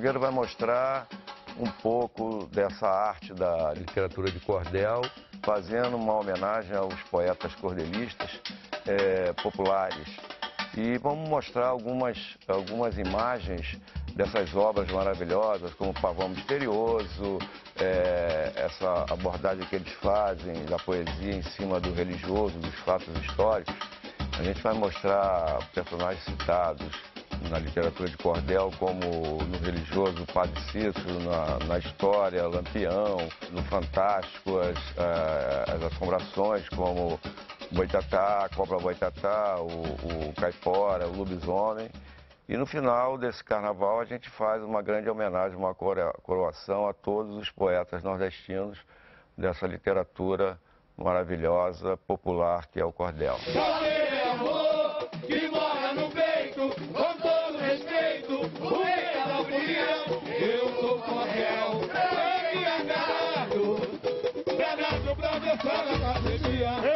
Primeiro vai mostrar um pouco dessa arte da literatura de cordel, fazendo uma homenagem aos poetas cordelistas populares. E vamos mostrar algumas imagens dessas obras maravilhosas, como o Pavão Misterioso, essa abordagem que eles fazem da poesia em cima do religioso, dos fatos históricos. A gente vai mostrar personagens citados na literatura de cordel, como no religioso o Padre Cícero, na história Lampião, no fantástico as assombrações como Boitatá, a Cobra Boitatá, o Caipora, o Lobisomem. E no final desse carnaval a gente faz uma grande homenagem, uma coroação a todos os poetas nordestinos dessa literatura maravilhosa, popular, que é o cordel. Que mora no peito, com todo respeito, o rei da opinião, eu sou cordel, embriagado pra dançar na academia.